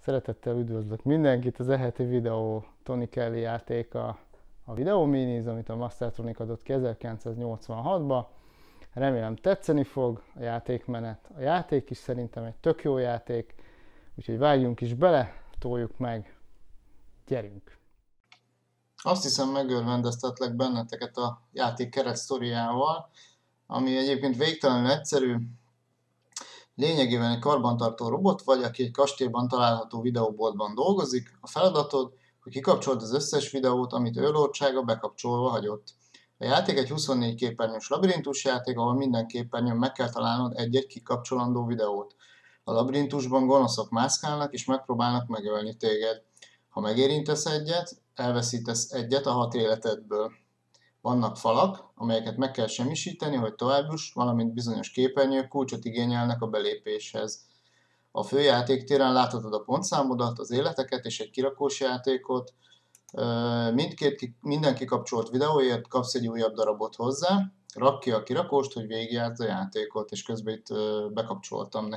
Szeretettel üdvözlök mindenkit, az e-heti videó Tony Kelly játéka, a Video Minis, amit a Mastertronic adott ki 1986-ba. Remélem tetszeni fog a játékmenet. A játék is szerintem egy tök jó játék, úgyhogy vágjunk is bele, toljuk meg, gyerünk! Azt hiszem megörvendeztetlek benneteket a játék keret sztoriával, ami egyébként végtelenül egyszerű. Lényegében egy karbantartó robot vagy, aki egy kastélyban található videóboltban dolgozik. A feladatod, hogy kikapcsold az összes videót, amit őrlordsága bekapcsolva hagyott. A játék egy 24 képernyős labirintus játék, ahol minden képernyőn meg kell találnod egy-egy kikapcsolandó videót. A labirintusban gonoszok mászkálnak és megpróbálnak megölni téged. Ha megérintesz egyet, elveszítesz egyet a 6 életedből. Vannak falak, amelyeket meg kell semmisíteni, hogy továbbjuss, valamint bizonyos képernyők kulcsot igényelnek a belépéshez. A főjátéktéren láthatod a pontszámodat, az életeket és egy kirakós játékot. Minden kikapcsolt videóért kapsz egy újabb darabot hozzá. Rakd ki a kirakóst, hogy végigjárd a játékot, és közben itt bekapcsoltam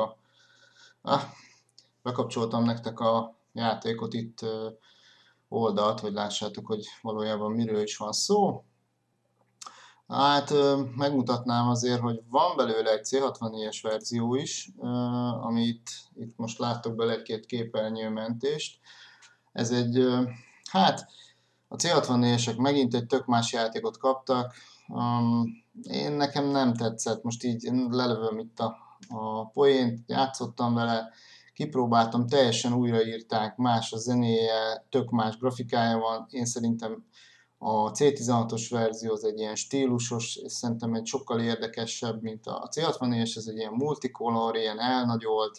nektek a játékot itt oldalt, hogy lássátok, hogy valójában miről is van szó. Hát megmutatnám azért, hogy van belőle egy C64-es verzió is, amit itt most láttok bele egy-két képernyőmentést. Ez egy, hát a C64-esek megint egy tök más játékot kaptak. Nekem nem tetszett, most így lelövöm itt a poént, játszottam vele, kipróbáltam, teljesen újraírták, más a zenéje, tök más grafikája van. Én szerintem a C16-os verzió az egy ilyen stílusos, és szerintem egy sokkal érdekesebb, mint a C64-es, ez egy ilyen multicolor, ilyen elnagyolt.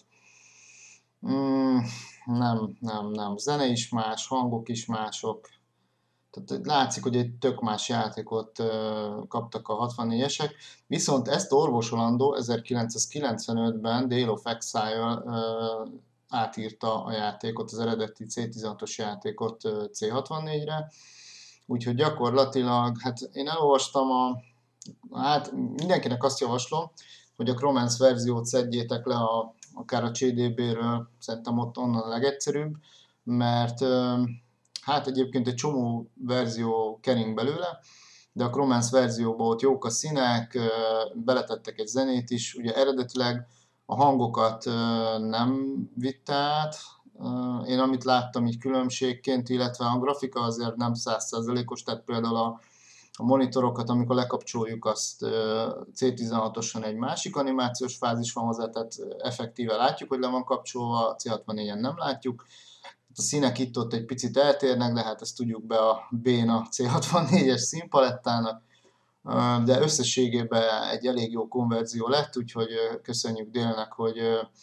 Nem. Zene is más, hangok is mások. Tehát látszik, hogy egy tök más játékot kaptak a 64-esek. Viszont ezt orvosolandó 1995-ben Dale of Exile átírta a játékot, az eredeti C16-os játékot C64-re. Úgyhogy gyakorlatilag, hát én elolvastam hát mindenkinek azt javaslom, hogy a Cromance verziót szedjétek le akár a CDB-ről, szerintem ott onnan a legegyszerűbb, mert hát egyébként egy csomó verzió kering belőle, de a Cromance verzióban ott jók a színek, beletettek egy zenét is, ugye eredetileg a hangokat nem vitte át, én amit láttam így különbségként, illetve a grafika azért nem 100%-os, tehát például a monitorokat, amikor lekapcsoljuk, azt C16-osan egy másik animációs fázis van hozzá, tehát effektíve látjuk, hogy le van kapcsolva, C64-en nem látjuk. A színek itt-ott egy picit eltérnek, de hát ezt tudjuk be a béna C64-es színpalettának, de összességében egy elég jó konverzió lett, úgyhogy köszönjük Délnek, hogy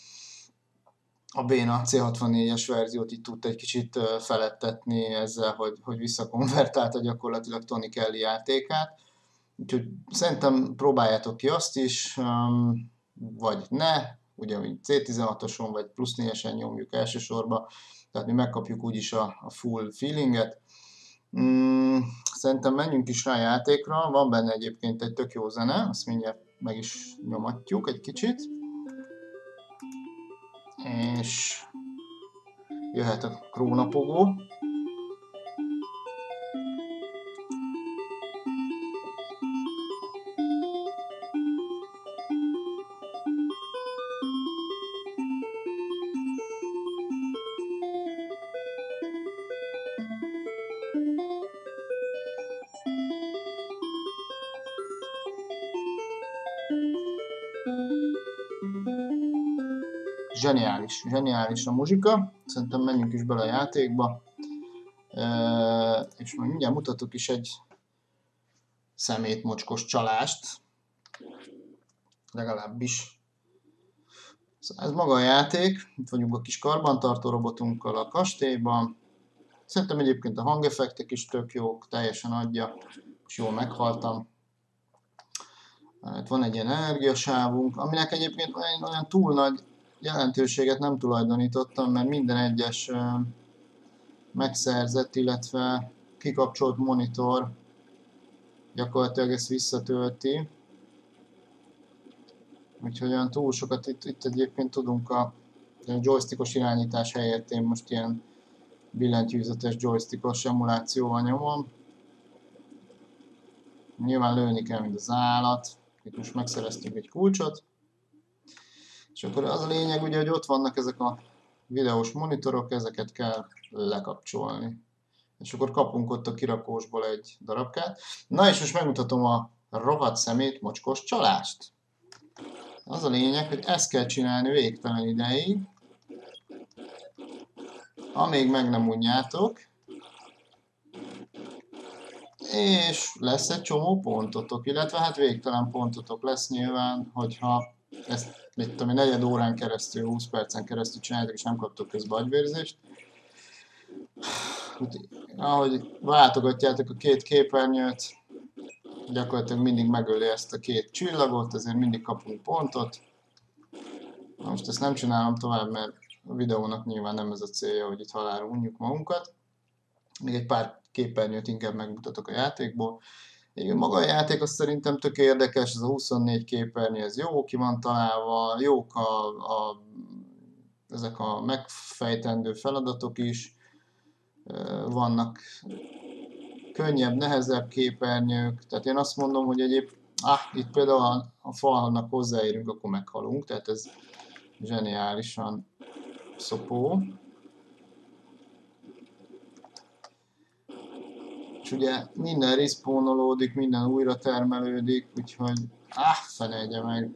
a béna C64-es verziót itt tudta egy kicsit felettetni ezzel, hogy visszakonvertálta gyakorlatilag Tony Kelly játékát. Úgyhogy szerintem próbáljátok ki azt is, vagy ne, ugye C16-oson vagy plusz 4-esen nyomjuk elsősorban, tehát mi megkapjuk úgyis a full feelinget. Szerintem menjünk is rá a játékra, van benne egyébként egy tök jó zene, azt mindjárt meg is nyomatjuk egy kicsit. És jöhet a krónapogó. Zseniális a muzsika, szerintem menjünk is bele a játékba, és majd mindjárt mutatok is egy szemétmocskos csalást, legalábbis. Szóval ez maga a játék, itt vagyunk a kis karbantartó robotunkkal a kastélyban, szerintem egyébként a hangeffektek is tök jók, teljesen adja, és jól meghaltam. Itt van egy ilyen energiasávunk, aminek egyébként olyan túl nagy jelentőséget nem tulajdonítottam, mert minden egyes megszerzett, illetve kikapcsolt monitor gyakorlatilag ezt visszatölti. Úgyhogy olyan túl sokat itt egyébként tudunk a joystickos irányítás helyett én most ilyen billentyűzetes joystickos emulációval nyomom. Nyilván lőni kell, mint az állat. Itt most megszereztünk egy kulcsot. És akkor az a lényeg ugye, hogy ott vannak ezek a videós monitorok, ezeket kell lekapcsolni. És akkor kapunk ott a kirakósból egy darabkát. Na és most megmutatom a rohadt szemét mocskos csalást. Az a lényeg, hogy ezt kell csinálni végtelen ideig, amíg meg nem unjátok, és lesz egy csomó pontotok, illetve hát végtelen pontotok lesz nyilván, hogyha ezt mit tudom, egy negyed órán keresztül, 20 percen keresztül csináljátok, és nem kaptok közben agyvérzést. Ahogy váltogatjátok a két képernyőt, gyakorlatilag mindig megöli ezt a két csillagot, ezért mindig kapunk pontot. Na most ezt nem csinálom tovább, mert a videónak nyilván nem ez a célja, hogy itt halálra unjuk magunkat. Még egy pár képernyőt inkább megmutatok a játékból. Igen, maga a játék az szerintem tök érdekes, ez a 24 képernyő, ez jó ki van találva, jók ezek a megfejtendő feladatok is, vannak könnyebb, nehezebb képernyők, tehát én azt mondom, hogy itt például a falnak hozzáérünk, akkor meghalunk, tehát ez zseniálisan szopó. És ugye minden respawnolódik, minden újra termelődik, úgyhogy fenegye meg.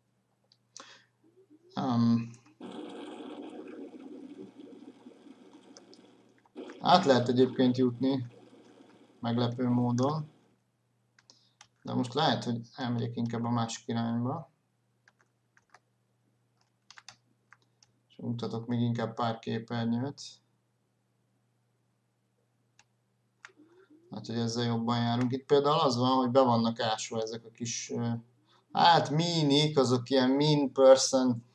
Át lehet egyébként jutni, meglepő módon. De most lehet, hogy elmegyek inkább a másik irányba. És mutatok még inkább pár képernyőt. Hát, hogy ezzel jobban járunk. Itt például az van, hogy be vannak ásva ezek a kis, mínik, azok ilyen mean person,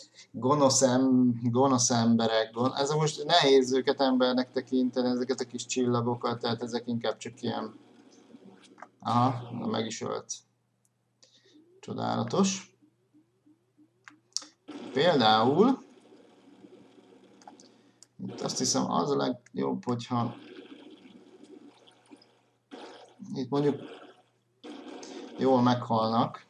gonosz emberek. Ez most nehéz őket embernek tekinteni, ezeket a kis csillagokat, tehát ezek inkább csak ilyen... meg is ölt. Csodálatos. Például, itt azt hiszem az a legjobb, hogyha itt mondjuk jól meghalnak.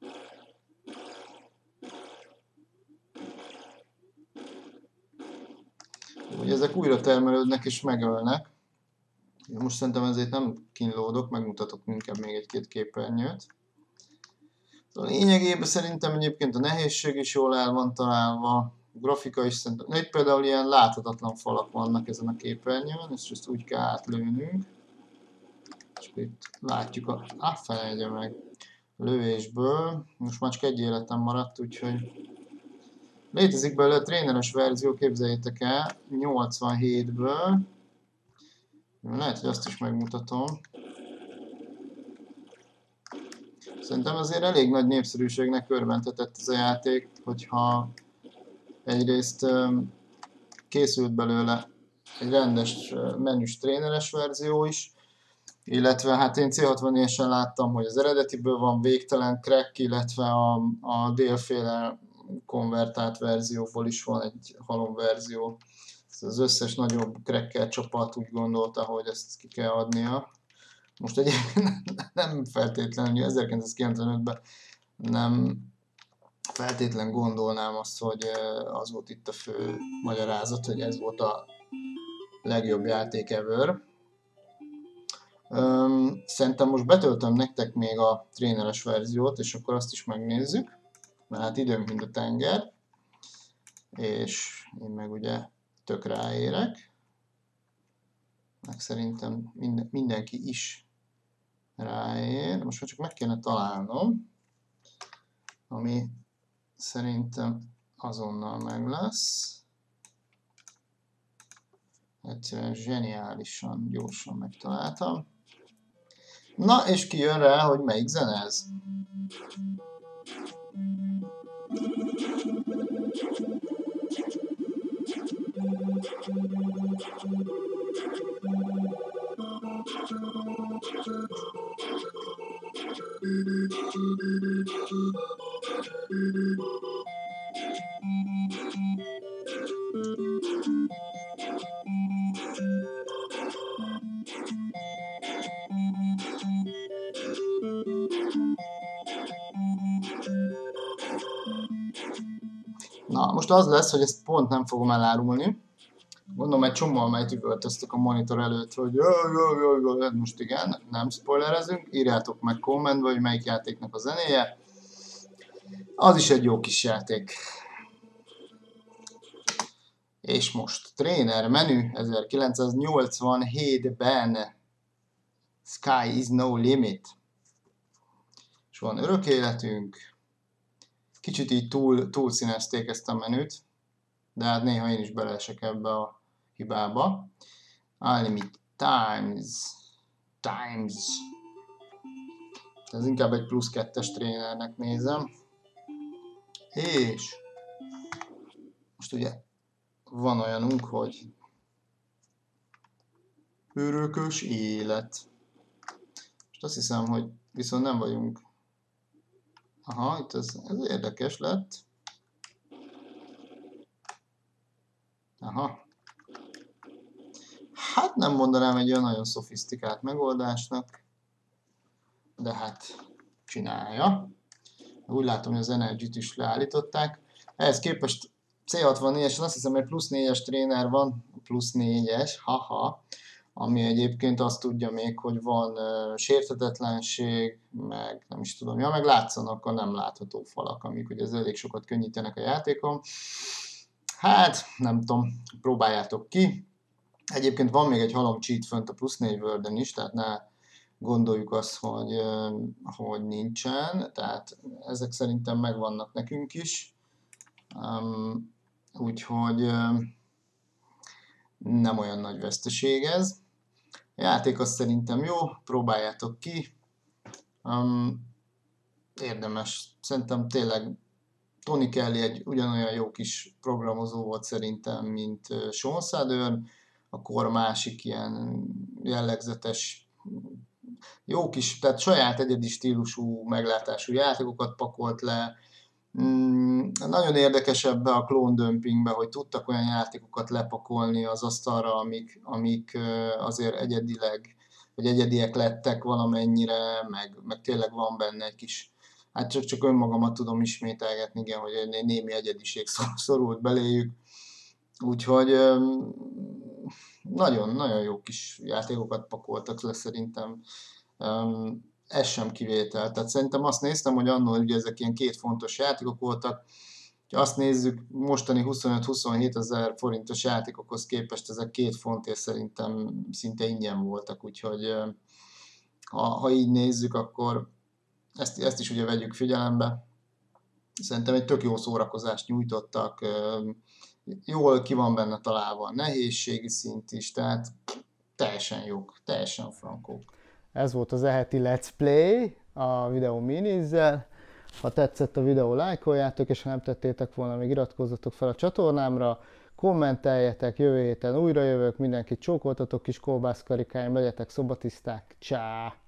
Ugye ezek újra termelődnek és megölnek. Most szerintem ezért nem kínlódok, megmutatok inkább még egy-két képernyőt. A lényegében szerintem egyébként a nehézség is jól el van találva, a grafika is szerintem. Itt például ilyen láthatatlan falak vannak ezen a képernyőn, és ezt úgy kell átlőnünk. És itt látjuk felejtje meg lövésből. Most már csak egy életem maradt, úgyhogy létezik belőle tréneres verzió, képzeljétek el, 87-ből. Lehet, hogy azt is megmutatom. Szerintem azért elég nagy népszerűségnek örvendhetett ez a játék, hogyha egyrészt készült belőle egy rendes menüs tréneres verzió is, illetve hát én C64-esen láttam, hogy az eredetiből van végtelen crack, illetve a délféle konvertált verzióból is van egy halom verzió. Az összes nagyobb cracker csapat úgy gondolta, hogy ezt ki kell adnia. Most egyébként nem feltétlenül, 1995-ben nem feltétlen gondolnám azt, hogy az volt itt a fő magyarázat, hogy ez volt a legjobb játék ever. Szerintem most betöltöm nektek még a tréneres verziót, és akkor azt is megnézzük, mert hát időm mind a tenger, és én meg ugye tök ráérek, meg szerintem mindenki is ráér. Most már csak meg kéne találnom, ami szerintem azonnal meg lesz. Egyszerűen zseniálisan, gyorsan megtaláltam. Na, és ki jön rá, hogy melyik zene ez? Na, most az lesz, hogy ezt pont nem fogom elárulni. Mondom, egy csomóan majd üvöltöztök a monitor előtt, hogy jó, most igen, nem spoilerezünk, írjátok meg kommentbe, hogy melyik játéknak a zenéje. Az is egy jó kis játék. És most tréner menü 1987-ben Sky is no limit. És van örök életünk. Kicsit így túl színezték ezt a menüt, de hát néha én is beleesek ebbe a hibába. Unlimited times. Ez inkább egy plusz 2-es trénernek nézem. És most ugye van olyanunk, hogy örökös élet. Most azt hiszem, hogy viszont nem vagyunk. Aha, itt ez érdekes lett. Aha. Hát nem mondanám egy olyan nagyon szofisztikált megoldásnak, de hát csinálja. Úgy látom, hogy az Energy-t is leállították. Ehhez képest C64-esen azt hiszem, hogy plusz 4-es tréner van, plusz 4-es, haha, ami egyébként azt tudja még, hogy van sérthetetlenség, meg nem is tudom, ja, meg látszanak a nem látható falak, amik ugye elég sokat könnyítenek a játékon. Hát, nem tudom, próbáljátok ki. Egyébként van még egy halom cheat fönt a plusz 4 World-en is, tehát ne gondoljuk azt, hogy nincsen, tehát ezek szerintem megvannak nekünk is. Úgyhogy nem olyan nagy veszteség ez. A játék az szerintem jó, próbáljátok ki. Érdemes. Szerintem tényleg Tony Kelly egy ugyanolyan jó kis programozó volt szerintem, mint Sean Southern, akkor másik ilyen jellegzetes, jó kis, tehát saját egyedi stílusú, meglátású játékokat pakolt le. Nagyon érdekes ebbe a clone dumpingbe, hogy tudtak olyan játékokat lepakolni az asztalra, amik azért egyedileg, vagy egyediek lettek valamennyire, meg tényleg van benne egy kis, hát csak önmagamat tudom ismételgetni, igen, hogy egy némi egyediség szorult beléjük. Úgyhogy nagyon jó kis játékokat pakoltak le szerintem. Ez sem kivétel. Tehát szerintem azt néztem, hogy annól ugye ezek ilyen 2 fontos játékok voltak. Ha azt nézzük, mostani 25-27 ezer forintos játékokhoz képest ezek 2 fontért szerintem szinte ingyen voltak, úgyhogy ha így nézzük, akkor ezt is ugye vegyük figyelembe. Szerintem egy tök jó szórakozást nyújtottak, jól ki van benne találva a nehézségi szint is, tehát teljesen jók, teljesen frankók. Ez volt az eheti Let's Play a videó Minis-zel. Ha tetszett a videó, lájkoljátok, és ha nem tettétek volna, még iratkozzatok fel a csatornámra, kommenteljetek, jövő héten újra jövök, mindenkit csókoltatok, kis kolbászkarikáim, legyetek szobatiszták, csá!